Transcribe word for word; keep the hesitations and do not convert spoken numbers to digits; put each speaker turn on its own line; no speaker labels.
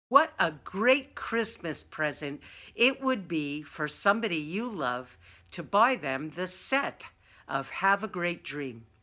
What a great Christmas present it would be for somebody you love to buy them the set of Have a Great Dream.